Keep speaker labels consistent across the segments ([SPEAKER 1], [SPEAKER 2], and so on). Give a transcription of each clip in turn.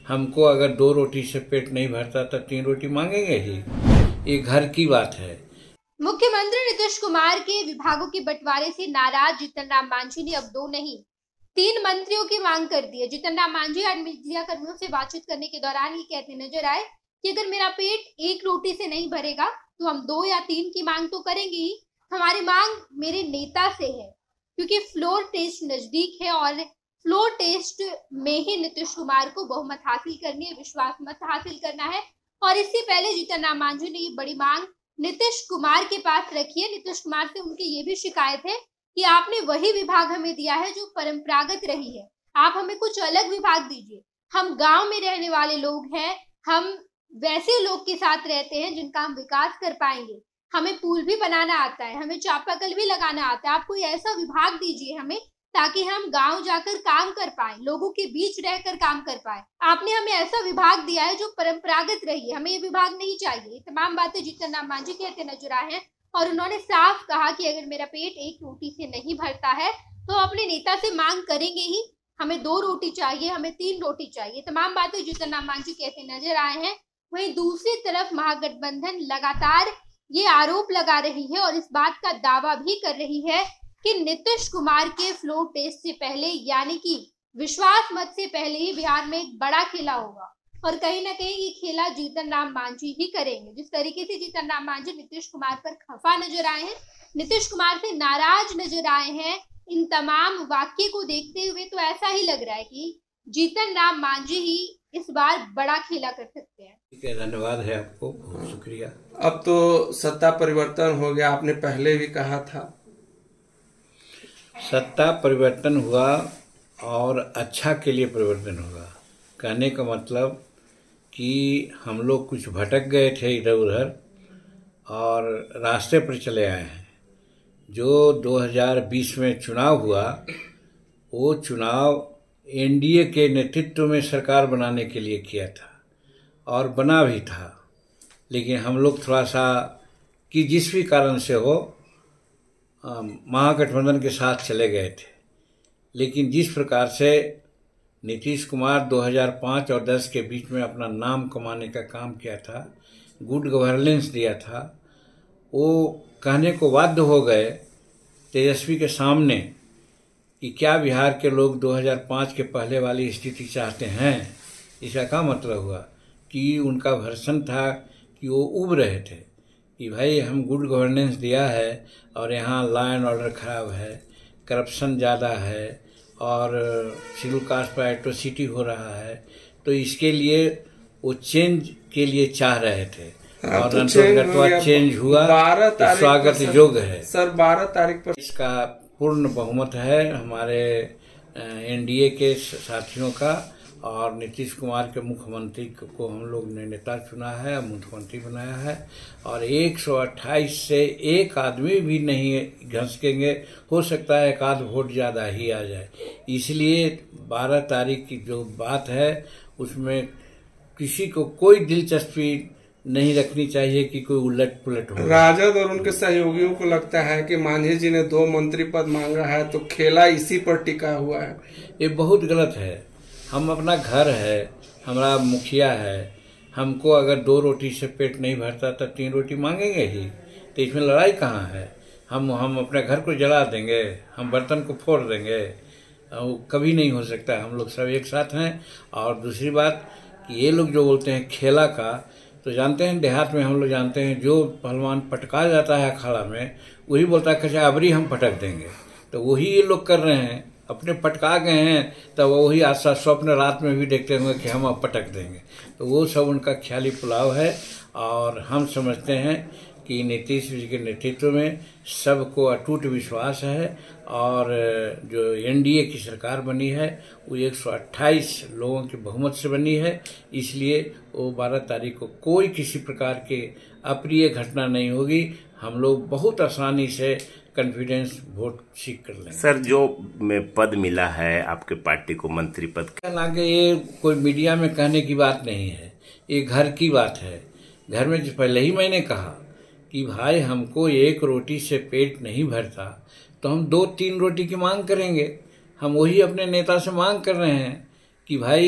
[SPEAKER 1] हमको अगर 2 रोटी से पेट नहीं भरता तो 3 रोटी मांगेंगे ही। ये घर की बात है।
[SPEAKER 2] मुख्यमंत्री नीतीश कुमार के विभागों के बंटवारे से नाराज जीतन राम मांझी ने अब 2 नहीं 3 मंत्रियों की मांग कर दी है। जीतन राम मांझी आज मीडिया कर्मियों से बातचीत करने के दौरान ये कहते नजर आए कि अगर मेरा पेट 1 रोटी से नहीं भरेगा तो हम 2 या 3 की मांग तो करेंगे ही। हमारी मांग मेरे नेता से है, क्योंकि फ्लोर टेस्ट नजदीक है और फ्लोर टेस्ट में ही नीतीश कुमार को बहुमत हासिल करनी है, विश्वास मत हासिल करना है। और इससे पहले जीतन राम मांझी ने ये बड़ी मांग नीतीश कुमार के पास रखी है। नीतीश कुमार से उनकी ये भी शिकायत है कि आपने वही विभाग हमें दिया है जो परंपरागत रही है, आप हमें कुछ अलग विभाग दीजिए। हम गांव में रहने वाले लोग हैं, हम वैसे लोग के साथ रहते हैं जिनका हम विकास कर पाएंगे। हमें पुल भी बनाना आता है, हमें चापाकल भी लगाना आता है। आप कोई ऐसा विभाग दीजिए हमें ताकि हम गांव जाकर काम कर पाए, लोगों के बीच रहकर काम कर पाए। आपने हमें ऐसा विभाग दिया है जो परंपरागत रही है, हमें ये विभाग नहीं चाहिए। तमाम बातें जीतन राम मांझी कहते नजर आए हैं और उन्होंने साफ कहा कि अगर मेरा पेट 1 रोटी से नहीं भरता है तो अपने नेता से मांग करेंगे ही। हमें 2 रोटी चाहिए, हमें 3 रोटी चाहिए। तमाम बातें जीतन राम मांझी कहते नजर आए हैं। वहीं दूसरी तरफ महागठबंधन लगातार ये आरोप लगा रही है और इस बात का दावा भी कर रही है कि नीतीश कुमार के फ्लोर टेस्ट से पहले यानी कि विश्वास मत से पहले ही बिहार में एक बड़ा खेला होगा और कहीं ना कहीं ये खेला जीतन राम मांझी ही करेंगे। जिस तरीके से जीतन राम मांझी नीतीश कुमार पर खफा नजर आए हैं, नीतीश कुमार से नाराज नजर आए हैं, इन तमाम वाक्य को देखते हुए तो ऐसा ही लग रहा है कि जीतन राम मांझी ही इस बार बड़ा खेला कर सकते हैं।
[SPEAKER 1] ठीक है, धन्यवाद है आपको, बहुत शुक्रिया।
[SPEAKER 3] अब तो सत्ता परिवर्तन हो गया, आपने पहले भी कहा था।
[SPEAKER 1] सत्ता परिवर्तन हुआ और अच्छा के लिए परिवर्तन हुआ। कहने का मतलब कि हम लोग कुछ भटक गए थे इधर उधर और रास्ते पर चले आए हैं। जो 2020 में चुनाव हुआ, वो चुनाव एनडीए के नेतृत्व में सरकार बनाने के लिए किया था और बना भी था। लेकिन हम लोग थोड़ा सा कि जिस भी कारण से हो महागठबंधन के साथ चले गए थे। लेकिन जिस प्रकार से नीतीश कुमार 2005 और 10 के बीच में अपना नाम कमाने का काम किया था, गुड गवर्नेंस दिया था, वो कहने को बाध्य हो गए तेजस्वी के सामने कि क्या बिहार के लोग 2005 के पहले वाली स्थिति चाहते हैं। इसका क्या मतलब हुआ कि उनका वर्षन था कि वो उब रहे थे कि भाई हम गुड गवर्नेंस दिया है और यहाँ लॉ एंड ऑर्डर खराब है, करप्शन ज़्यादा है और शेड्यूल कास्ट पर एट्रोसिटी हो रहा है, तो इसके लिए वो चेंज के लिए चाह रहे थे। और
[SPEAKER 3] तो
[SPEAKER 1] चेंज हुआ, स्वागत योग्य है।
[SPEAKER 3] सर 12 तारीख पर
[SPEAKER 1] इसका पूर्ण बहुमत है हमारे एनडीए के साथियों का और नीतीश कुमार के मुख्यमंत्री को हम लोग ने नेता चुना है, मुख्यमंत्री बनाया है और 128 से एक आदमी भी नहीं घसकेंगे। हो सकता है एक आध वोट ज़्यादा ही आ जाए। इसलिए 12 तारीख की जो बात है उसमें किसी को कोई दिलचस्पी नहीं रखनी चाहिए कि कोई उलट पुलट हो।
[SPEAKER 3] राजद और उनके सहयोगियों को लगता है कि मांझी जी ने 2 मंत्री पद मांगा है तो खेला इसी पर टिका हुआ है।
[SPEAKER 1] ये बहुत गलत है। हम अपना घर है, हमारा मुखिया है, हमको अगर 2 रोटी से पेट नहीं भरता तो 3 रोटी मांगेंगे ही। तो इसमें लड़ाई कहाँ है? हम अपने घर को जला देंगे, हम बर्तन को फोड़ देंगे, कभी नहीं हो सकता। हम लोग सब एक साथ हैं। और दूसरी बात कि ये लोग जो बोलते हैं खेला का, तो जानते हैं देहात में हम लोग जानते हैं जो पहलवान पटका जाता है अखाड़ा में वही बोलता है कि अबरी हम पटक देंगे। तो वही ये लोग कर रहे हैं, अपने पटका गए हैं तब वही आशा स्वप्न रात में भी देखते होंगे कि हम अब पटक देंगे। तो वो सब उनका ख्याली पुलाव है और हम समझते हैं कि नीतीश जी के नेतृत्व में सबको अटूट विश्वास है और जो एनडीए की सरकार बनी है वो 128 लोगों के बहुमत से बनी है। इसलिए वो 12 तारीख को कोई किसी प्रकार के अप्रिय घटना नहीं होगी। हम लोग बहुत आसानी से कॉन्फिडेंस वोट सीख कर लेंगे।
[SPEAKER 4] सर जो पद मिला है आपके पार्टी को, मंत्री पद,
[SPEAKER 1] हालांकि ये कोई मीडिया में कहने की बात नहीं है, ये घर की बात है। घर में पहले ही मैंने कहा कि भाई हमको 1 रोटी से पेट नहीं भरता तो हम 2-3 रोटी की मांग करेंगे। हम वही अपने नेता से मांग कर रहे हैं कि भाई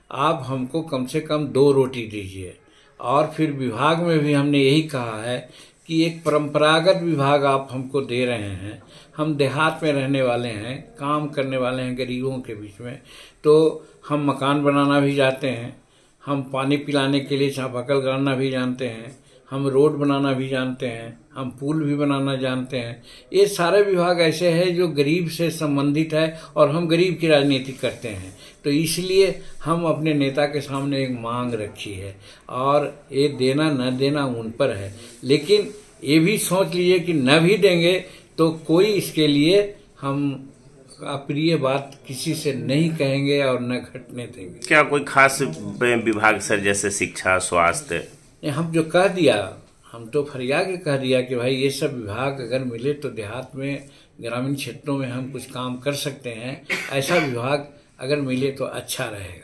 [SPEAKER 1] आप हमको कम से कम 2 रोटी दीजिए। और फिर विभाग में भी हमने यही कहा है कि एक परंपरागत विभाग आप हमको दे रहे हैं। हम देहात में रहने वाले हैं, काम करने वाले हैं गरीबों के बीच में, तो हम मकान बनाना भी जानते हैं, हम पानी पिलाने के लिए चापाकल गाड़ना भी जानते हैं, हम रोड बनाना भी जानते हैं, हम पुल भी बनाना जानते हैं। ये सारे विभाग ऐसे हैं जो गरीब से संबंधित है और हम गरीब की राजनीति करते हैं। तो इसलिए हम अपने नेता के सामने एक मांग रखी है और ये देना न देना उन पर है। लेकिन ये भी सोच लीजिए कि न भी देंगे तो कोई इसके लिए हम अप्रिय बात किसी से नहीं कहेंगे और न घटने देंगे।
[SPEAKER 4] क्या कोई खास विभाग सर, जैसे शिक्षा, स्वास्थ्य?
[SPEAKER 1] हम जो कह दिया, हम तो फरिया के कह दिया कि भाई ये सब विभाग अगर मिले तो देहात में, ग्रामीण क्षेत्रों में हम कुछ काम कर सकते हैं। ऐसा विभाग अगर मिले तो अच्छा रहेगा।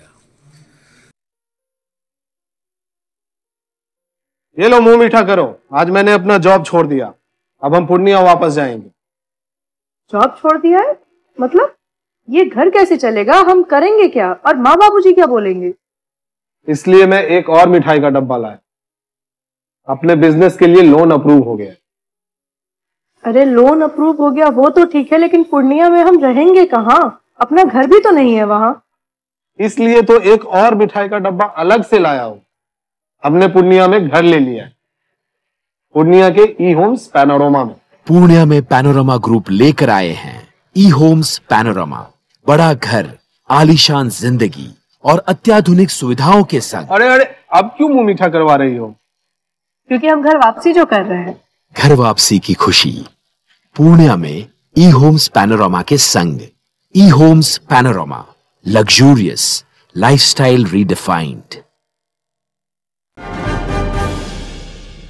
[SPEAKER 5] ये लो मुंह मीठा करो, आज मैंने अपना जॉब छोड़ दिया, अब हम पूर्णिया वापस जाएंगे।
[SPEAKER 6] जॉब छोड़ दिया है? मतलब ये घर कैसे चलेगा? हम करेंगे क्या? और माँ बाबूजी क्या बोलेंगे?
[SPEAKER 5] इसलिए मैं एक और मिठाई का डब्बा लाया। अपने बिजनेस के लिए लोन अप्रूव हो गया।
[SPEAKER 6] अरे लोन अप्रूव हो गया वो तो ठीक है, लेकिन पूर्णिया में हम रहेंगे कहाँ? अपना घर भी तो नहीं है वहां।
[SPEAKER 5] इसलिए तो एक और मिठाई का डब्बा अलग से लाया हूं। हमने पूर्णिया में घर ले लिया है, पूर्णिया के ई होम्स पैनोरमा में।
[SPEAKER 7] पूर्णिया में पैनोरमा ग्रुप लेकर आए हैं ई होम्स पैनोरमा। बड़ा घर, आलीशान जिंदगी और अत्याधुनिक सुविधाओं के संग।
[SPEAKER 5] अरे अब क्यों मुंह मीठा करवा रही हो?
[SPEAKER 6] क्योंकि हम घर वापसी जो कर रहे हैं।
[SPEAKER 7] घर वापसी की खुशी पूर्णिया में ई होम्स पैनोरमा के संग। E homes panorama, luxurious lifestyle redefined.